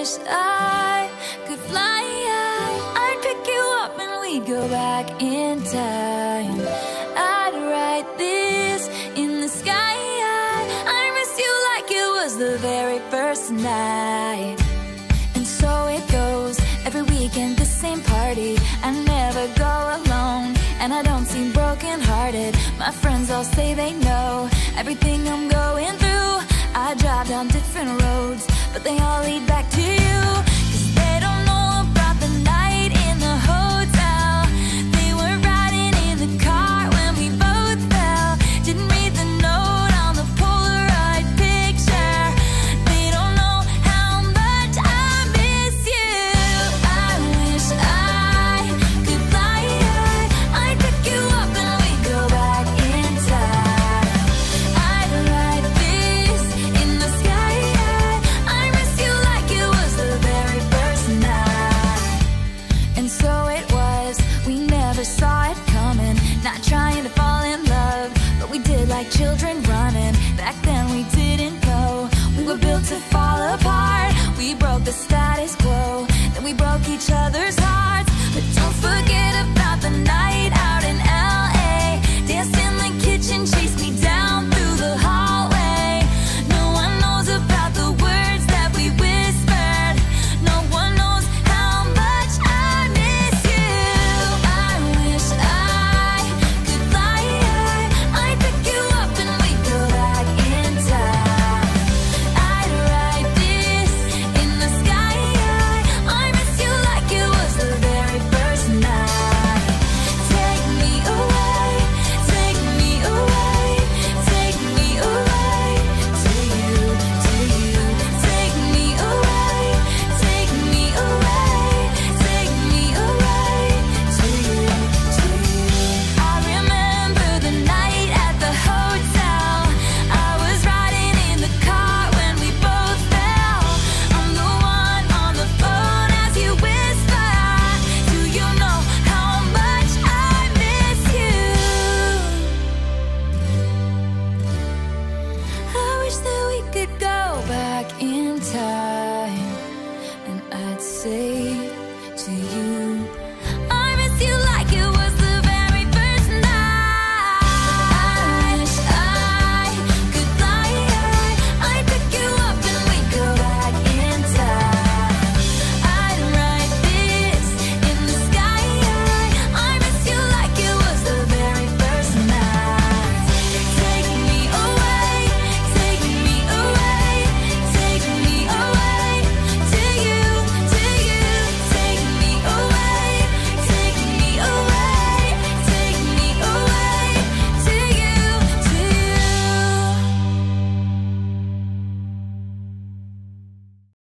wish I could fly. I'd pick you up and we'd go back in time. I'd write this in the sky. I miss you like it was the very first night. And so it goes, every weekend the same party. I never go alone, and I don't seem broken-hearted. My friends all say they know everything I'm going through. I drive down different roads, but they all lead back to you. 'Cause they don't know about the night in the hotel. They were riding in the car when we both fell. Didn't read the note on the Polaroid picture. They don't know how much I miss you. I wish I could fly. I'd pick you up and we'd go back in time. I'd write this in the sky. I miss you like it was the very first night. And so it was, we never saw it coming. Not trying to fall in love, but we did like children running. Back then we didn't know we were built to fall